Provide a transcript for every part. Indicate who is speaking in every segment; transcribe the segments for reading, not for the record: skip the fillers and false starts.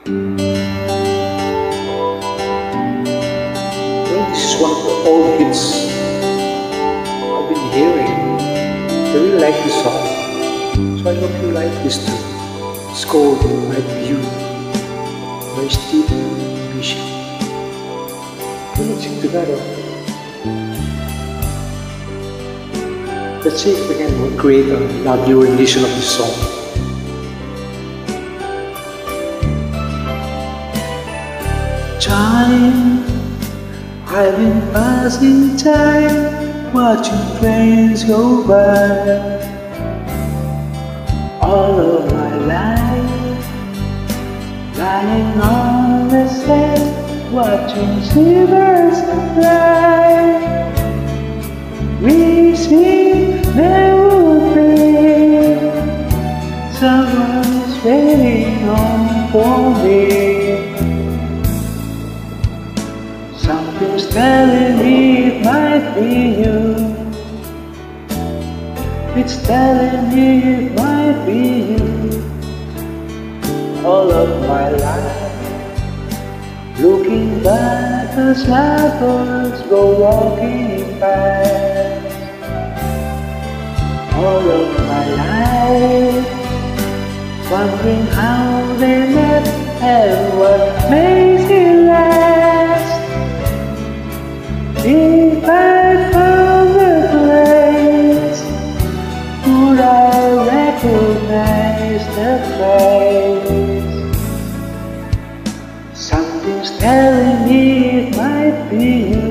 Speaker 1: Well, this is one of the old hits I've been hearing. I really like this song, so I hope you like this too. It's called Night View by Steve Bishop. Let's sing together. Let's see if we can create a lovely rendition of this song. Time, I've been passing time, watching trains go by. All of my life, lying on the sand, watching seabirds fly. Wishing there would be someone's waiting on for me. Something's telling me it might be you. It's telling me it might be you. All of my life, looking back as lovers go walking by. All of my life, wondering how they met and what makes it last. If I found the place, would I recognize the face? Something's telling me it might be you.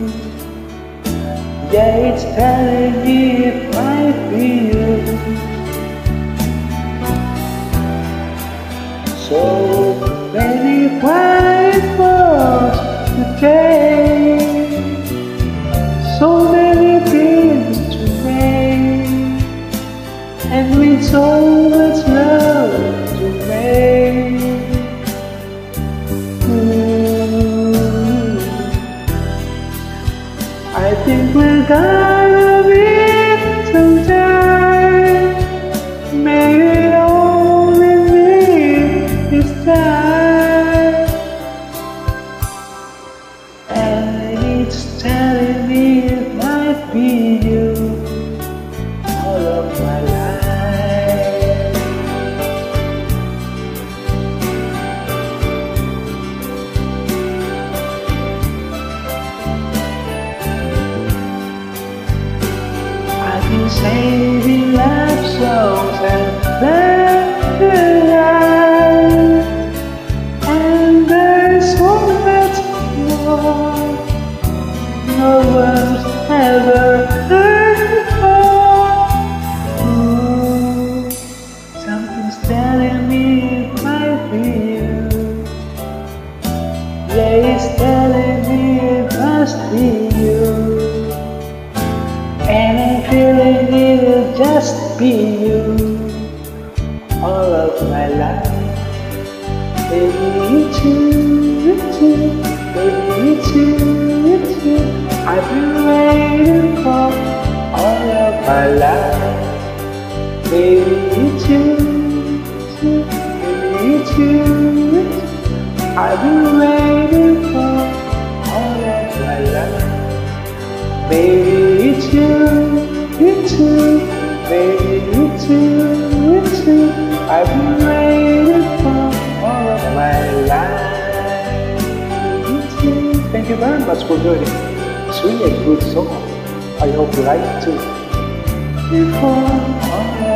Speaker 1: Yeah, it's telling me it might be you. So many white walls to take, so many things to make, and with so much love to make. I think we're gonna meet sometime. Maybe only meet this time. And it's telling me it might be you. All of my life. Saving love songs and laughter life, and there's so much more no one's ever heard before. Ooh, something's telling me it might be you. Yeah, it's telling me it must be you. And I'm feeling it'll just be you. All of my life. Baby, it's you, baby, it's you, I've been waiting for all of my life. Baby, it's you, baby, it's you, I've been waiting for all of my life. Baby, it's you, baby, it's you, I've been waiting for all of my life. It's you. Thank you very much for joining. It's really a good song. I hope you like it too. Before all